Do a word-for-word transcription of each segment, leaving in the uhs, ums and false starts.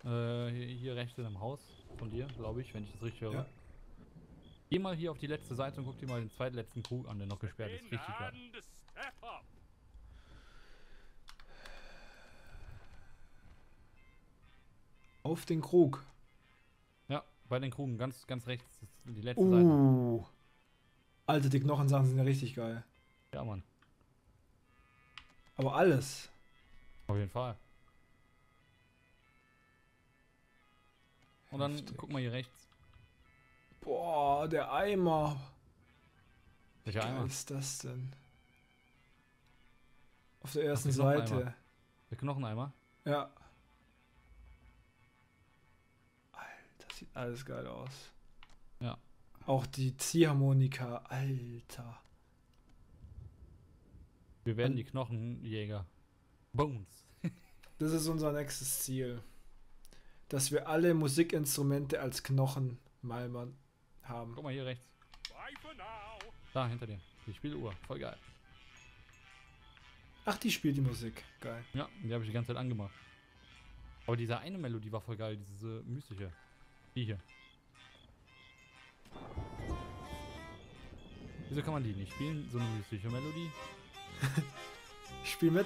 Äh, hier, hier rechts in einem Haus von dir, glaube ich, wenn ich das richtig höre. Ja. Geh mal hier auf die letzte Seite und guck dir mal den zweitletzten Krug an, der noch gesperrt ist. Richtig geil. Auf den Krug. Ja, bei den Krugen, ganz, ganz rechts, das ist die letzte Uh. Seite. Alter, die Knochensachen sind ja richtig geil. Ja, Mann. Aber alles. Auf jeden Fall. Und dann Heftig. guck mal hier rechts. Boah, der Eimer. Welcher Wie geil Eimer? ist das denn? Auf der ersten Ach, der Seite. Knocheneimer. Der Knocheneimer? Ja. Alter, sieht alles geil aus. Ja. Auch die Ziehharmonika, Alter. Wir werden Und- die Knochenjäger. Bones. Das ist unser nächstes Ziel. Dass wir alle Musikinstrumente als Knochenmalmer haben. Guck mal hier rechts. Da, hinter dir. Die Spieluhr. Voll geil. Ach, die spielt die Musik. Geil. Ja, die habe ich die ganze Zeit angemacht. Aber diese eine Melodie war voll geil, diese mystische. Die hier. Wieso kann man die nicht spielen? So eine mystische Melodie? Ich spiel mit.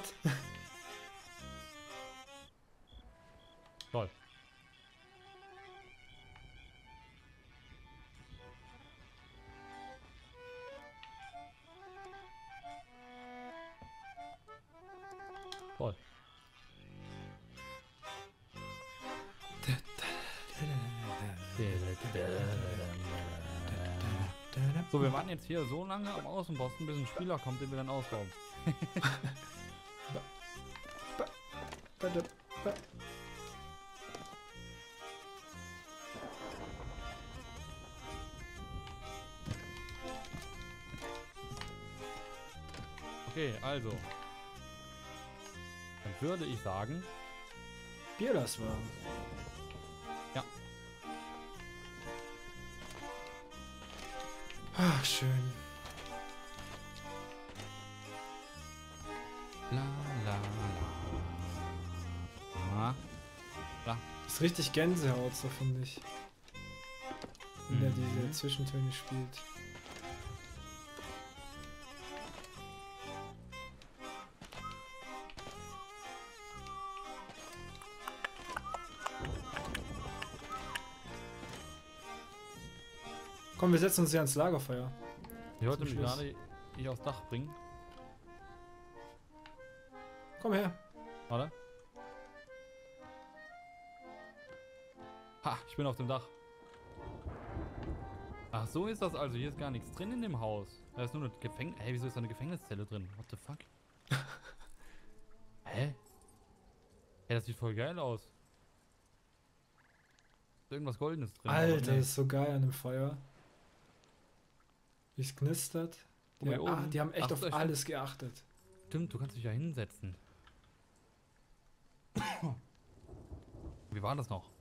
Toll. Toll. So, wir warten jetzt hier so lange am Außenposten, bis ein Spieler kommt, den wir dann ausrauben. Okay, also. Dann würde ich sagen, Bier das war. ja. Ach, schön. La la la. La. Das ist richtig Gänsehaut, so finde ich. Wenn er diese Mhm. Zwischentöne spielt. Komm, wir setzen uns hier ans Lagerfeuer. Ich wollte Zum mich Schluss. gerade hier aufs Dach bringen. Komm her. Warte. Ha, ich bin auf dem Dach. Ach, so ist das also. Hier ist gar nichts drin in dem Haus. Da ist nur eine Gefängnis. Hey, wieso ist da eine Gefängniszelle drin? What the fuck? Hä? Hey, das sieht voll geil aus. Ist irgendwas Goldenes drin. aber Alter, nee. das ist so geil an dem Feuer. Wie es knistert. Guck mal Die, hier ah, oben. die haben echt Ach, auf da steht- alles geachtet. Stimmt, du kannst dich ja hinsetzen. Wie war das noch?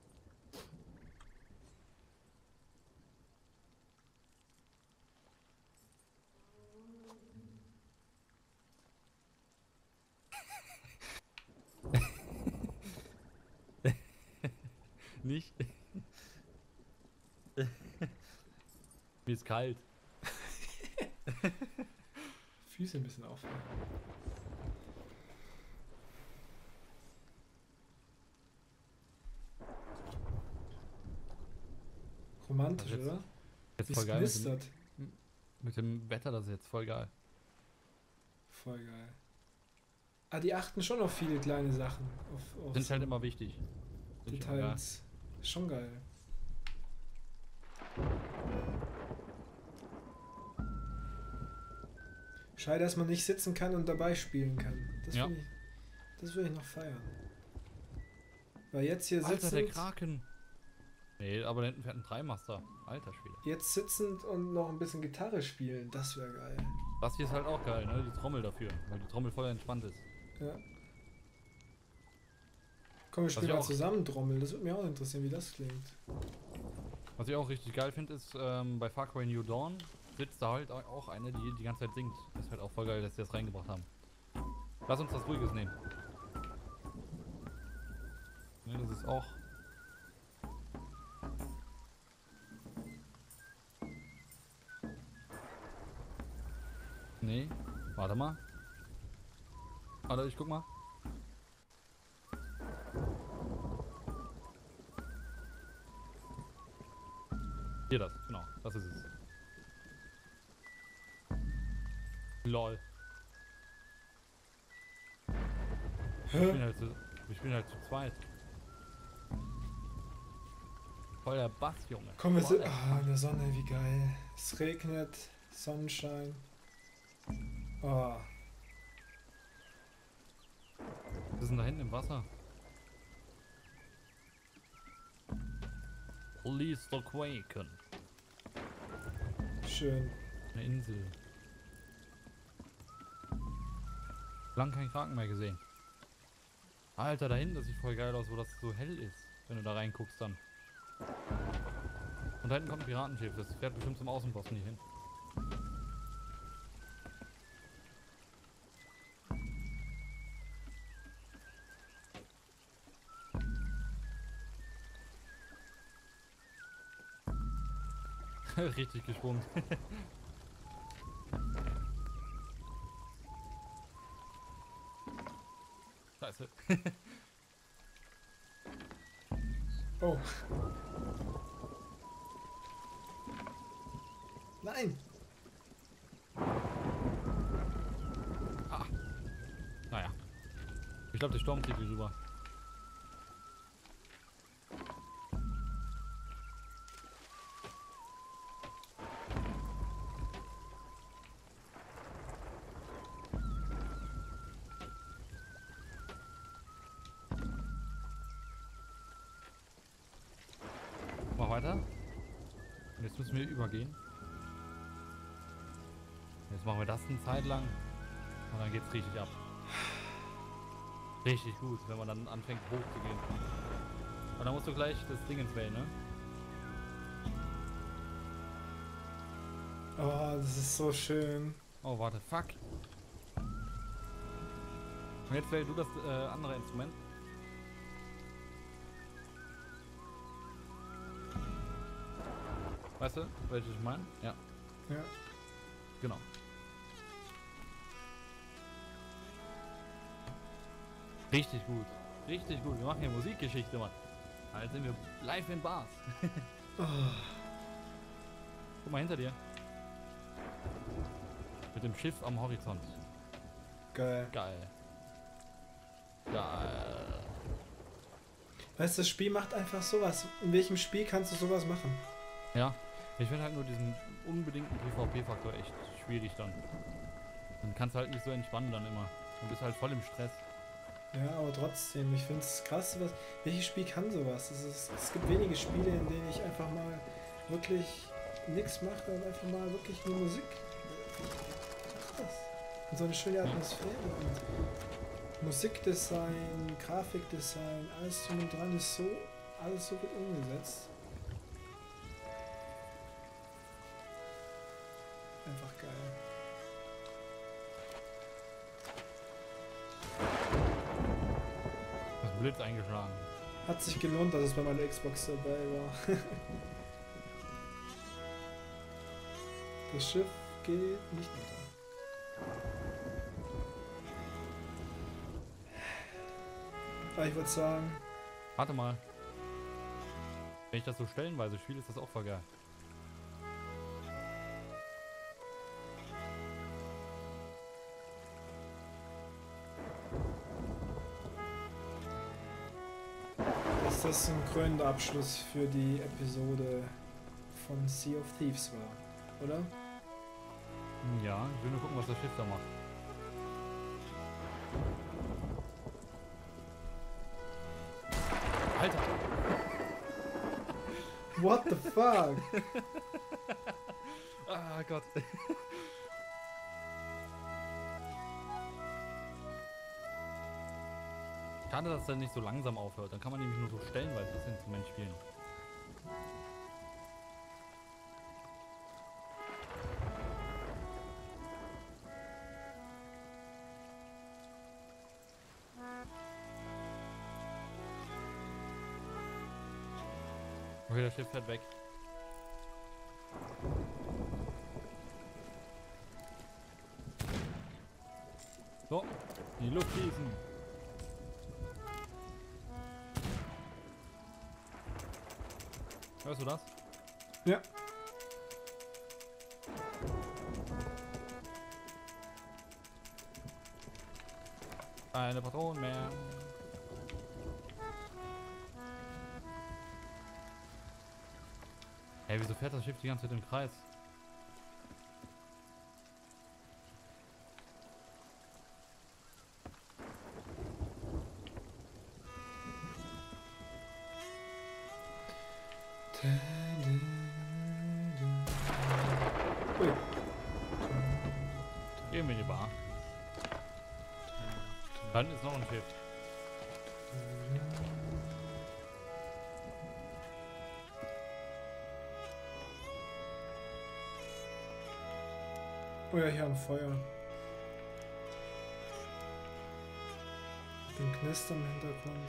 Nicht? Mir ist kalt. Füße ein bisschen aufhängen. Romantisch, Das ist jetzt- oder? Jetzt Wie voll es geil. Mit dem, knistert. mit dem Wetter, das ist jetzt voll geil. Voll geil. Ah, die achten schon auf viele kleine Sachen. Auf, auf Sind halt immer wichtig. Find ich immer geil. Details. Schon geil. Schade, dass man nicht sitzen kann und dabei spielen kann. Das Ja. will ich, das will ich noch feiern. Weil jetzt hier Alter, der sitzend, Kraken. Nee, aber da hinten fährt ein Dreimaster. Alter Schwede. jetzt sitzend und noch ein bisschen Gitarre spielen, das wäre geil. Das hier ist halt auch geil, ne? Die Trommel dafür. Weil die Trommel voll entspannt ist. Ja. Komm, wir spielen ich mal auch- zusammen Trommel. Das würde mich auch interessieren, wie das klingt. Was ich auch richtig geil finde, ist ähm, bei Far Cry New Dawn sitzt da halt auch eine, die die ganze Zeit singt. Das ist halt auch voll geil, dass sie das reingebracht haben. Lass uns was Ruhiges nehmen. Ne, das ist auch Nee. Warte mal. Warte, ich guck mal. Hier das, genau. Das ist es. Lol. Wir spielen halt zu, wir spielen halt zu zweit. Voll der Bass, Junge. Komm, wir Voll sind. Ah, in der Sonne, wie geil. Es regnet, Sonnenschein. Oh. Was ist denn da hinten im Wasser? Release the Quaken. Schön. Eine Insel. Lang kein Kraken mehr gesehen. Alter, da hinten, das sieht voll geil aus, wo das so hell ist, wenn du da reinguckst dann. Und da hinten kommt ein Piratenschiff, das fährt bestimmt zum Außenposten hier hin. Richtig geschwommen. Scheiße. Oh. Nein. Ah. Naja. Ich glaube, der Sturm zieht hier rüber. Mach weiter. Und jetzt müssen wir übergehen. Jetzt machen wir das eine Zeit lang. Und dann geht's richtig ab. Richtig gut, wenn man dann anfängt hochzugehen. Und dann musst du gleich das Ding ins wählen, ne? Oh, das ist so schön. Oh, warte, fuck. Und jetzt wähl du das äh, andere Instrument. Weißt du, welches ich meine? Ja, Ja. genau. Richtig gut. Richtig gut. Wir machen hier Musikgeschichte, Mann. Jetzt sind wir live in Bars. Oh. Guck mal hinter dir. Mit dem Schiff am Horizont. Geil. Geil. Geil. Weißt du, das Spiel macht einfach sowas. In welchem Spiel kannst du sowas machen? Ja. Ich finde halt nur diesen unbedingten PvP-Faktor echt schwierig dann. Dann kannst du halt nicht so entspannen dann immer. Du bist halt voll im Stress. Ja, aber trotzdem, ich finde es krass, was, welches Spiel kann sowas? Es, ist, es gibt wenige Spiele, in denen ich einfach mal wirklich nichts mache und einfach mal wirklich nur Musik. Ach das. Und so eine schöne Atmosphäre und Musikdesign, Grafikdesign, alles drum und dran ist so, alles so gut umgesetzt. Einfach geil. Das Blitz eingeschlagen. Hat sich gelohnt, dass es bei meiner Xbox dabei war. Das Schiff geht nicht unter. Aber ich würde sagen, Warte mal. Wenn ich das so stellenweise spiele, ist das auch voll geil. dass das ein krönender Abschluss für die Episode von Sea of Thieves war, oder? Ja, ich will nur gucken, was das Schiff da macht. Alter! What the fuck? Ah Gott. Schade, dass der nicht so langsam aufhört. Dann kann man nämlich nur so stellenweise das Instrument spielen. Okay, das Schiff fährt weg. So, in die Luft schießen. Hörst du das? Ja. Keine Patronen mehr. Hey, wieso fährt das Schiff die ganze Zeit im Kreis? Ui. Gehen wir in die Bar. Dann ist noch ein Schiff. Oh ja, hier am Feuer. Mit dem Knistern im Hintergrund.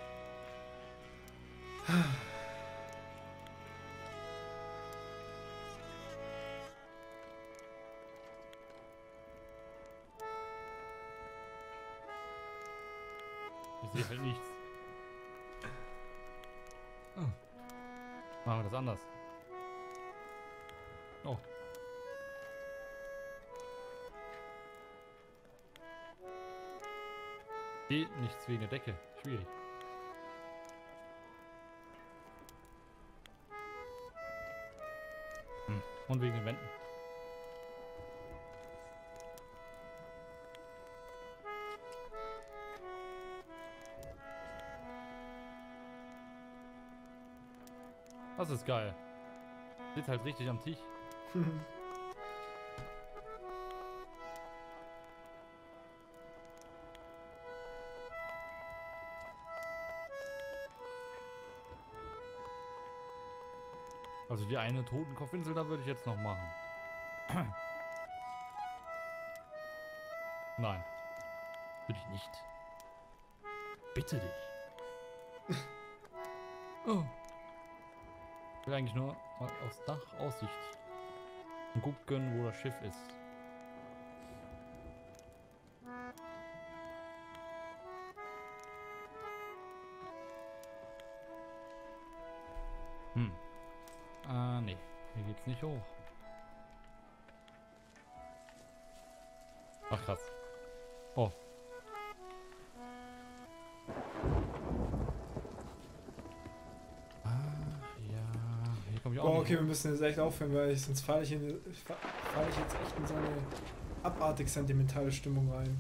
Ich sehe halt nichts. Oh. Machen wir das anders. Oh. Geht nichts wie eine Decke. Schwierig. Hm. Und wegen den Wänden. Das ist geil. Sitzt halt richtig am Tisch. Also die eine Totenkopfinsel, da würde ich jetzt noch machen. Nein. Würde ich nicht. Bitte dich. Oh. Ich will eigentlich nur mal aufs Dach Aussicht und gucken, wo das Schiff ist. Hm. Ah, nee. Hier geht's nicht hoch. Ach, krass. Oh. Boah, okay, wir müssen jetzt echt aufhören, weil ich, sonst falle ich, in, fall ich jetzt echt in so eine abartig sentimentale Stimmung rein.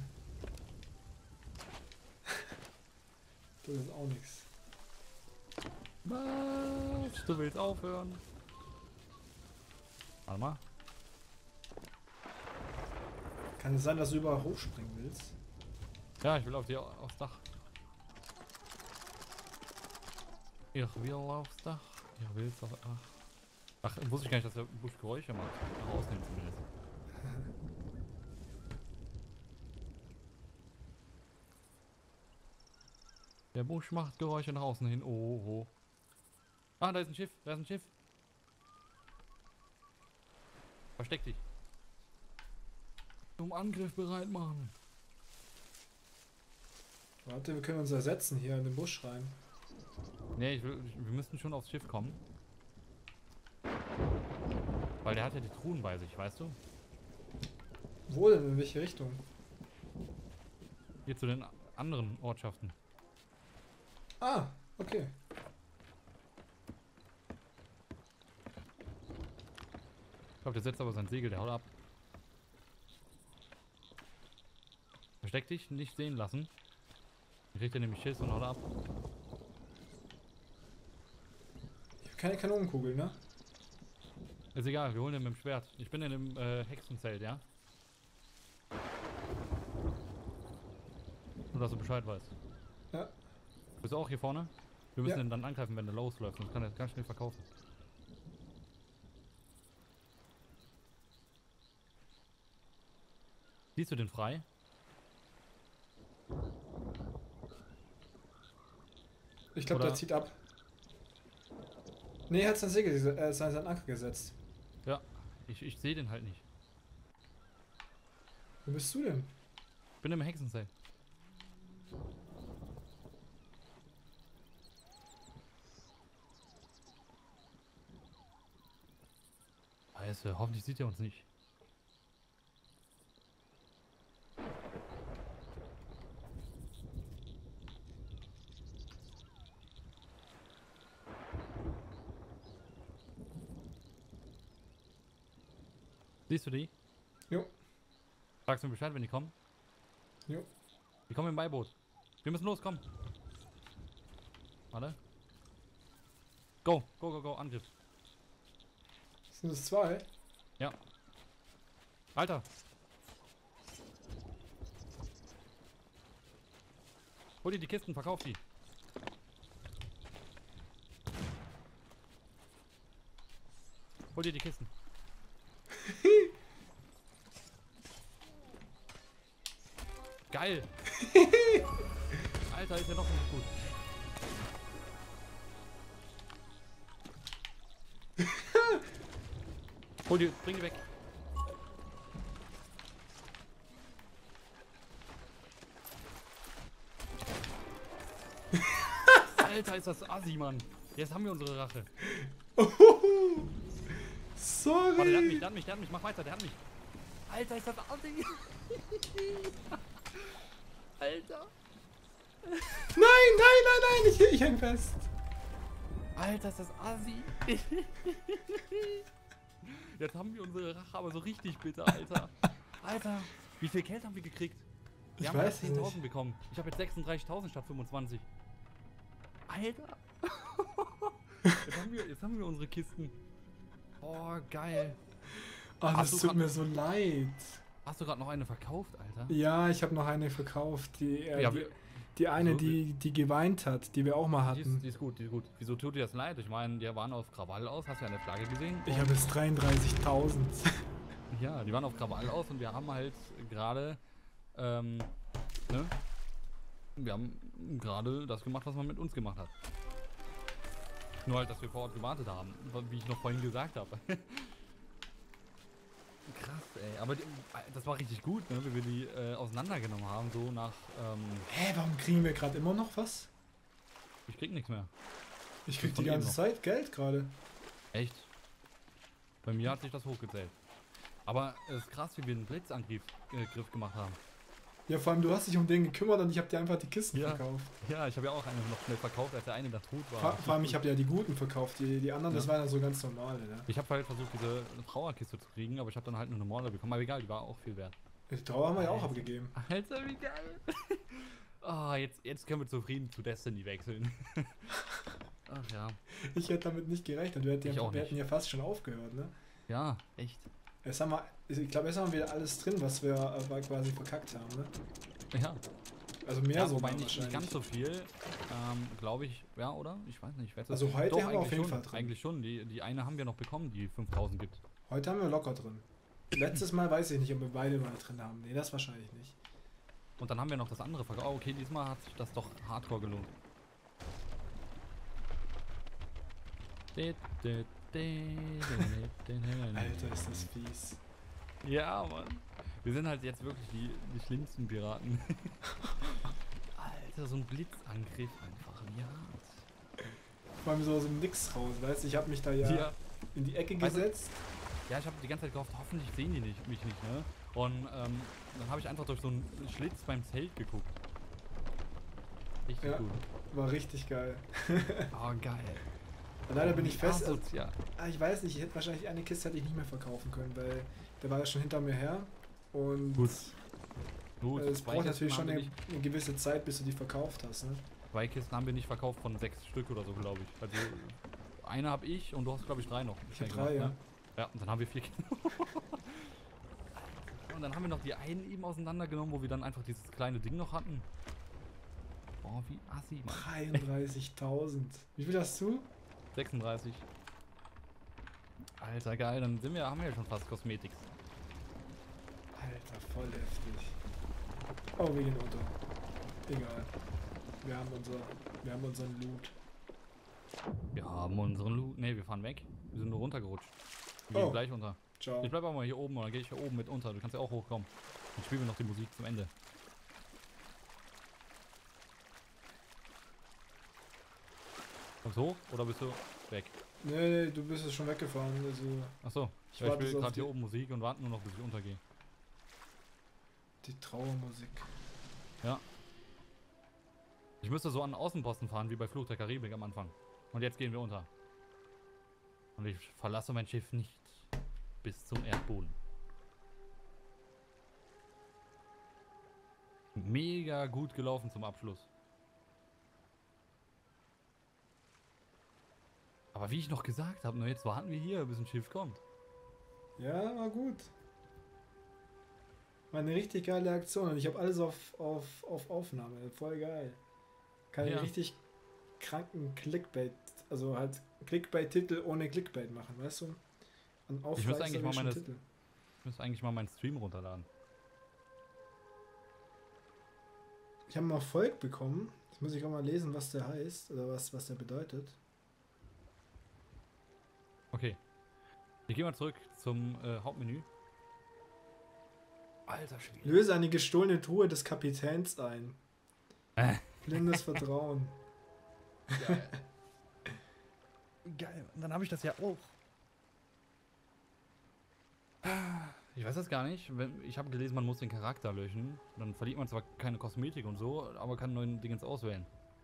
Das ist auch nichts. Was? Du willst aufhören? Warte mal. Kann es sein, dass du überall hochspringen willst? Ja, ich will auf dir aufs Dach. Ich will aufs Dach. Ich will aufs Dach. Ach, wusste ich gar nicht, dass der Busch Geräusche macht. Rausnehmen zumindest. Der Busch macht Geräusche nach außen hin. Oh, oh. Ah, da ist ein Schiff. Da ist ein Schiff. Versteck dich. Zum Angriff bereit machen. Warte, wir können uns ersetzen hier in den Busch rein. Nee, ich will, wir müssten schon aufs Schiff kommen. Weil der hat ja die Truhen bei sich, weißt du? Wo denn? In welche Richtung? Hier zu den anderen Ortschaften. Ah, okay. Ich glaube, der setzt aber sein Segel, der haut ab. Versteck dich, nicht sehen lassen. Dann kriegt er nämlich Schiss und haut ab. Ich habe keine Kanonenkugel, ne? Ist egal, wir holen den mit dem Schwert. Ich bin in dem äh, Hexenzelt, ja? Nur, dass du Bescheid weißt. Ja. Bist du auch hier vorne? Wir müssen Ja. ihn dann angreifen, wenn der losläuft. Sonst kann er ganz schnell verkaufen. Siehst du den frei? Ich glaube, Oder- der zieht ab. Nee, er hat sein Segel, äh, sein, sein Anker gesetzt. Ja. Ich, ich sehe den halt nicht. Wo bist du denn? Bin im Hexenzelt. Scheiße, hoffentlich sieht er uns nicht. Siehst du die? Jo. Sagst du mir Bescheid, wenn die kommen? Jo. Die kommen im Beiboot. Wir müssen los, komm. Warte. Go, go, go, go, Angriff. Sind es zwei? Ja. Alter. Hol dir die Kisten, verkauf die. Hol dir die Kisten. Geil. Alter, ist ja noch nicht gut. Hol die, bring die weg. Alter, ist das assi, Mann. Jetzt haben wir unsere Rache. Sorry. Warte, der hat mich, der hat mich, der hat mich. Mach weiter, der hat mich. Alter, ist das assi. Alter. Nein, nein, nein, nein, ich, ich häng fest. Alter, ist das assi. Jetzt haben wir unsere Rache aber so richtig bitte, Alter. Alter, wie viel Geld haben wir gekriegt? Wir Ich haben weiß zehntausend nicht. bekommen. Ich habe jetzt sechsunddreißigtausend statt fünfundzwanzig. Alter. Jetzt haben, wir, jetzt haben wir unsere Kisten. Oh, geil. Oh, Hast das du tut grad- mir so leid. Hast du gerade noch eine verkauft, Alter? Ja, ich habe noch eine verkauft. Die, äh, Ja, die, wir- die eine, so, die, die geweint hat, die wir auch mal Die ist, hatten. die ist gut, die ist gut. Wieso tut dir das leid? Ich meine, die waren auf Krawall aus. Hast du ja eine Flagge gesehen? Ich habe jetzt dreiunddreißigtausend. Ja, die waren auf Krawall aus und wir haben halt gerade, ähm, ne? Wir haben gerade das gemacht, was man mit uns gemacht hat. Nur halt, dass wir vor Ort gewartet haben, wie ich noch vorhin gesagt habe. Krass, ey. Aber die, das war richtig gut, ne? Wie wir die äh, auseinandergenommen haben, so nach, ähm, Hä, warum kriegen wir gerade immer noch was? ich krieg nichts mehr. Ich krieg Von die eben ganze noch. Zeit Geld gerade. Echt? Bei mir hat sich das hochgezählt. Aber es ist krass, wie wir einen Blitzangriff äh, Griff gemacht haben. Ja, vor allem du hast dich um den gekümmert und ich habe dir einfach die Kisten Ja. verkauft. Ja, ich habe ja auch einen noch schnell verkauft, als der eine da tot war. Vor, vor allem ich habe ja die guten verkauft, die, die anderen, das Ja. waren dann so ganz normale. Ne? Ich habe halt versucht, diese Trauerkiste zu kriegen, aber ich habe dann halt nur eine Morde bekommen. Aber egal, die war auch viel wert. Die Trauer haben wir ja auch Alter. abgegeben. Alter, wie geil! Ah, jetzt, jetzt können wir zufrieden zu Destiny wechseln. Ach ja. Ich hätte damit nicht gerechnet. Wir hätten, Ich ja, auch wir nicht. hätten ja fast schon aufgehört. Ne? Ja, echt. Jetzt haben wir, ich glaube, jetzt haben wir wieder alles drin, was wir äh, quasi verkackt haben. Ne? Ja. Also mehr Ja, so wobei sogar nicht, nicht ganz so viel, ähm, glaube ich. Ja, oder? Ich weiß nicht. Ich weiß Also heute Doch, haben wir auf eigentlich jeden schon, Fall drin. Eigentlich schon. Die, die eine haben wir noch bekommen, die fünftausend gibt. Heute haben wir locker drin. Letztes Mal weiß ich nicht, ob wir beide mal drin haben. Nee, das wahrscheinlich nicht. Und dann haben wir noch das andere verkauft. Oh, okay, diesmal hat sich das doch hardcore gelohnt. Alter, ist das fies. Ja, Mann. Wir sind halt jetzt wirklich die, die schlimmsten Piraten. Alter, so ein Blitzangriff einfach. Ja. Vor allem so aus dem Nix raus, weißt du? Ich habe mich da ja, Ja. in die Ecke Weißt du- gesetzt. Ja, ich habe die ganze Zeit gehofft, hoffentlich sehen die nicht, mich nicht, ne? Und ähm, dann habe ich einfach durch so einen Schlitz beim Zelt geguckt. Richtig Ja. gut. War richtig geil. Oh, geil. Und leider bin ich fest. Asozial. Ah, ich weiß nicht, ich hätte wahrscheinlich eine Kiste hätte ich nicht mehr verkaufen können, weil der war ja schon hinter mir her. Und Gut. Gut, äh, es zwei braucht Kisten natürlich schon haben wir eine, nicht- eine gewisse Zeit, bis du die verkauft hast. Ne? Zwei Kisten haben wir nicht verkauft von sechs Stück oder so, glaube ich. Also eine habe ich und du hast, glaube ich, drei noch. Ich habe schnell drei, gemacht, ja. ne? Ja, und dann haben wir vier Kisten. Und dann haben wir noch die einen eben auseinandergenommen, wo wir dann einfach dieses kleine Ding noch hatten. Oh, wie assi, Mann. dreiunddreißigtausend. Wie viel hast du? sechsunddreißig. Alter, geil, dann sind wir, haben wir ja schon fast Kosmetik. Alter, voll heftig. Oh, wir gehen unter. Egal. Wir haben unser, wir haben unseren Loot. Wir haben unseren Loot. Ne, wir fahren weg. Wir sind nur runtergerutscht. Wir Oh. gehen gleich unter. Ciao. Ich bleib auch mal hier oben und dann gehe ich hier oben mit unter. Du kannst ja auch hochkommen. Dann spielen wir noch die Musik zum Ende. Kommst du hoch oder bist du weg? Nee, nee, du bist jetzt schon weggefahren. Also Achso, ich ja, ich warte will so auf gerade die, hier oben Musik und warte nur noch, bis ich untergehe. die Trauermusik. Ja. Ich müsste so an den Außenposten fahren, wie bei Fluch der Karibik am Anfang. Und jetzt gehen wir unter. Und ich verlasse mein Schiff nicht bis zum Erdboden. Mega gut gelaufen zum Abschluss. Aber wie ich noch gesagt habe, nur jetzt warten wir hier, bis ein Schiff kommt. Ja, war gut. War eine richtig geile Aktion und ich habe alles auf, auf, auf Aufnahme. Voll geil. Kann Ja. ich richtig kranken Clickbait, also halt Clickbait-Titel ohne Clickbait machen, weißt du? An Ich müsste eigentlich mal meine, Titel. ich müsste eigentlich mal meinen Stream runterladen. Ich habe einen Erfolg bekommen. Jetzt muss ich auch mal lesen, was der heißt oder was, was der bedeutet. Okay. Wir gehen mal zurück zum äh, Hauptmenü. Alter Schwede. Löse eine gestohlene Truhe des Kapitäns ein. Äh. Blindes Vertrauen. Geil. Geil. Und dann habe ich das ja auch. Ich weiß das gar nicht. Wenn- Ich habe gelesen, man muss den Charakter löschen. Dann verliert man zwar keine Kosmetik und so, aber kann neuen Dingens auswählen.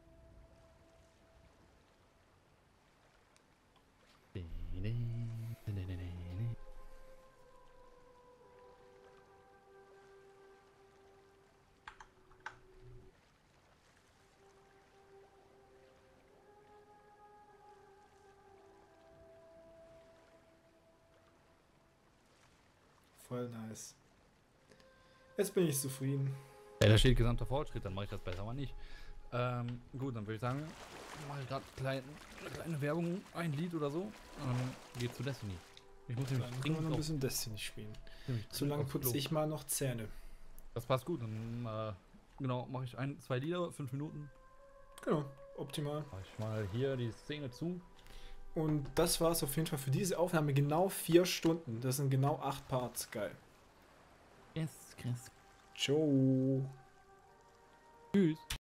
Voll nice. Jetzt bin ich zufrieden. Ja, da steht gesamter Fortschritt, dann mache ich das besser mal nicht. Ähm, gut, dann würde ich sagen, mache ich gerade klein, eine kleine Werbung, ein Lied oder so. Und dann geht's zu Destiny. Ich muss nämlich Dann können wir dringend noch ein auf- bisschen Destiny spielen. nämlich Solange dringend aufs putze Klo. ich mal noch Zähne. Das passt gut, dann äh, genau, mache ich ein, zwei Lieder, fünf Minuten. Genau, optimal. Mache ich mal hier die Szene zu. Und das war es auf jeden Fall für diese Aufnahme. Genau vier Stunden. Das sind genau acht Parts. Geil. Yes, Chris. Ciao. Tschüss.